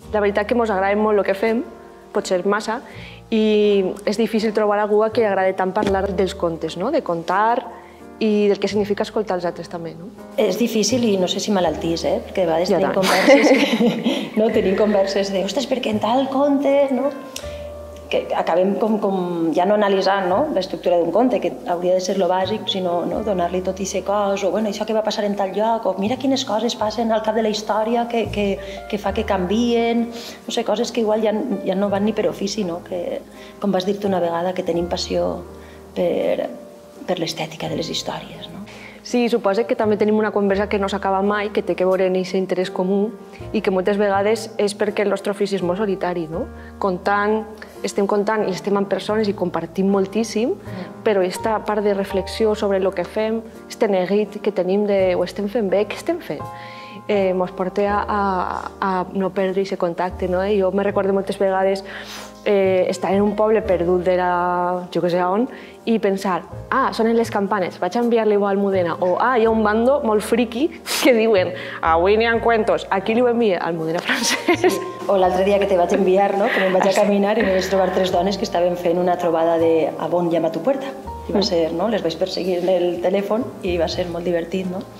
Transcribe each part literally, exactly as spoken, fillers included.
La veritat que ens agrada molt el que fem, potser massa, i és difícil trobar algú a qui li agrada tant parlar dels contes, no? De contar i del que significa escoltar els altres també, no? És difícil i no sé si malaltís, eh? Perquè a vegades tenim converses que... no, tenim converses de, ostres, perquè en tal conte, no? Que acabem com, com ja no analitzant, no? L'estructura d'un conte, que hauria de ser lo bàsic, sinó no? Donar-li tot i ser cos, o bueno, això que va passar en tal lloc, o mira quines coses passen al cap de la història que, que, que fa que canvien, no sé, coses que igual ja, ja no van ni per ofici, no? Que, com vas dir-te una vegada, que tenim passió per, per l'estètica de les històries, no? Sí, suposo que també tenim una conversa que no s'acaba mai, que té que veure en aquest interès comú i que moltes vegades és perquè el nostre ofici és molt solitari, no? Contant, estem contant i estem amb persones i compartim moltíssim, però aquesta part de reflexió sobre el que fem, este neguit que tenim de ho estem fent bé, què estem fent? Eh, mos porta a, a, a no perdre aquest contacte, no? I jo me recordo moltes vegades eh, estar en un poble perdut de la, jo que sé on, i pensar, ah, sonen les campanes, vaig a enviar-li-ho a Almudena, o ah, hi ha un bando molt friqui que diuen, avui n'hi ha cuentos, aquí li ho envia a Almudena francès. Sí. O l'altre dia que te vaig enviar, no? Que me'n vaig a caminar i me vaig trobar tres dones que estaven fent una trobada de a on llama tu puerta. I va ser, no? Les vaig perseguir en el telèfon i va ser molt divertit, no?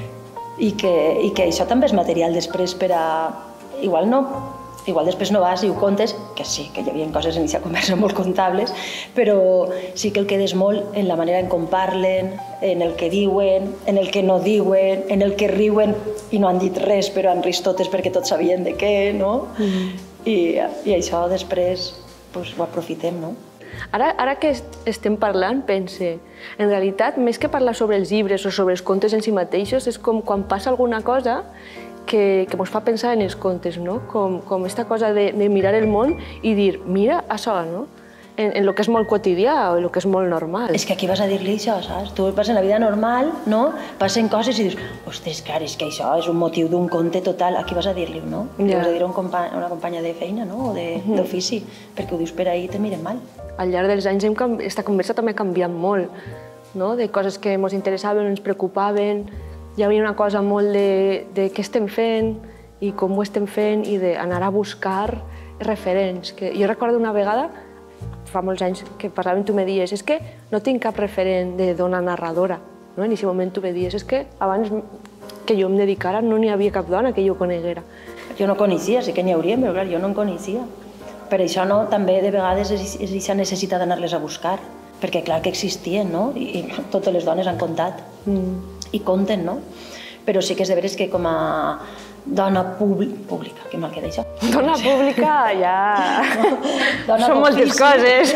I que, i que això també és material després per a... Igual no, igual després no vas i ho contes, que sí, que hi havia coses en aquesta conversa molt contables, però sí que el quedes molt en la manera en com parlen, en el que diuen, en el que no diuen, en el que riuen i no han dit res, però han rist totes perquè tots sabien de què, no? Mm. I, i això després pues, ho aprofitem, no? Ara, ara que estem parlant, pense, en realitat, més que parlar sobre els llibres o sobre els contes en si mateixos, és com quan passa alguna cosa que, que ens fa pensar en els contes, no? Com, com aquesta cosa de, de mirar el món i dir, mira això, no? En, en el que és molt quotidià o en el que és molt normal. És que aquí vas a dir-li això, saps? Tu vas en la vida normal, no? Passen coses i dius, ostres, clar, és que això és un motiu d'un conte total. Aquí vas a dir-li, no? Ja. Vas a dir a un compa una companya de feina, no? O d'ofici, uh-huh. Perquè ho dius per ahí i te miren mal. Al llarg dels anys aquesta conversa també ha canviat molt, no? De coses que ens interessaven, ens preocupaven. Hi havia una cosa molt de, de què estem fent i com ho estem fent i d'anar a buscar referents. Que jo recordo una vegada, fa molts anys, que parlàvem, tu me dies, és que no tinc cap referent de dona narradora. No? En aquest moment tu me dies, és que abans que jo em dedicara no n'hi havia cap dona que jo coneguera. Jo no coneixia, sí que n'hi hauria, però clar, jo no en coneixia. Per això no, també de vegades és aquesta necessitat d'anar-les a buscar, perquè clar que existien, no? I, i totes les dones han contat. Mm. I conten, no? Però sí que és de veres que com a dona pública, que mal queda això. Dona pública, ja... No, són moltes coses.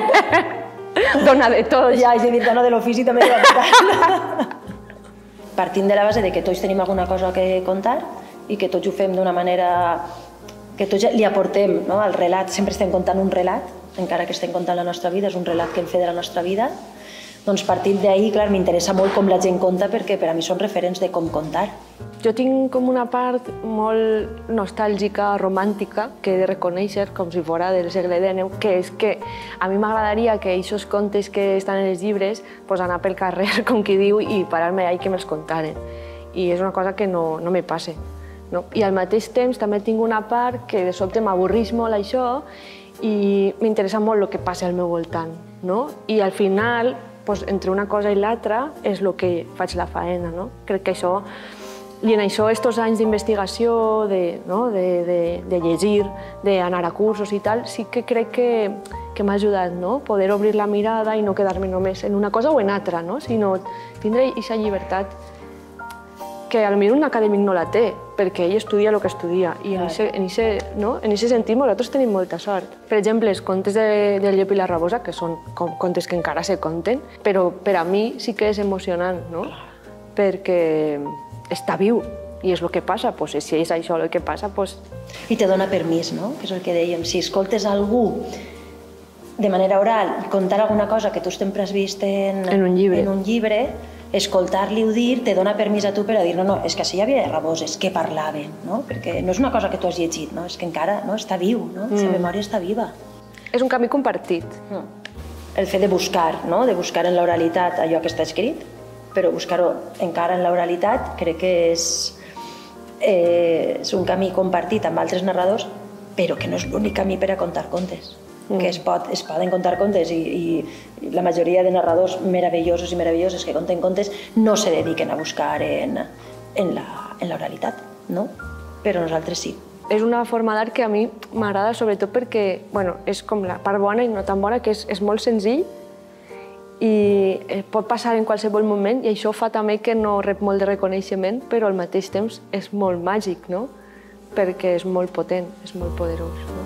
Dona de tot. Ja, és a dir, dona de l'ofici també de la veritat. Partint de la base de que tots tenim alguna cosa que contar i que tots ho fem d'una manera que tots li aportem, no? Al relat, sempre estem contant un relat, encara que estem contant la nostra vida, és un relat que hem fet de la nostra vida. Doncs partint d'ahir, clar, m'interessa molt com la gent conta perquè per a mi són referents de com contar. Jo tinc com una part molt nostàlgica, romàntica, que he de reconèixer, com si fos del segle dinou, que és que a mi m'agradaria que aquests contes que estan en els llibres pues, anar pel carrer, com qui diu, i parar-me allà i que me'ls contaren. I és una cosa que no, no me passa. No? I al mateix temps també tinc una part que de sobte m'avorreix molt això i m'interessa molt el que passa al meu voltant. No? I al final, pues, entre una cosa i l'altra, és el que faig la faena. No? Crec que això, i en això, aquests anys d'investigació, de, no? de, de, de llegir, d'anar a cursos i tal, sí que crec que, que m'ha ajudat, no? Poder obrir la mirada i no quedar-me només en una cosa o en altra, no? Sinó tindre aquesta llibertat que potser un acadèmic no la té, perquè ell estudia el que estudia. I en aquest no? sentit nosaltres tenim molta sort. Per exemple, els contes de, del Llop i la Rabosa, que són com, contes que encara se conten, però per a mi sí que és emocionant, no? Perquè està viu i és el que passa, pues, si és això el que passa... Pues... I te dona permís, no? Que és el que dèiem. Si escoltes algú de manera oral contar alguna cosa que tu sempre has vist en, en un llibre, en un llibre escoltar-li-ho dir te dona permís a tu per a dir no, no, és que si hi havia raboses, què parlaven, no? Perquè no és una cosa que tu has llegit, no? És que encara no? Està viu, no? Mm. La memòria està viva. És un camí compartit. Mm. El fet de buscar, no? De buscar en l'oralitat allò que està escrit, però buscar-ho encara en l'oralitat crec que és, eh, és un camí compartit amb altres narradors però que no és l'únic camí per a contar contes. Que es, pot, es poden contar contes i, i la majoria de narradors meravellosos i meravelloses que conten contes no se dediquen a buscar en, en, la, en la oralitat, no? Però nosaltres sí. És una forma d'art que a mi m'agrada sobretot perquè bueno, és com la part bona i no tan bona, que és, és molt senzill i pot passar en qualsevol moment i això fa també que no rep molt de reconeixement, però al mateix temps és molt màgic, no? Perquè és molt potent, és molt poderós. No?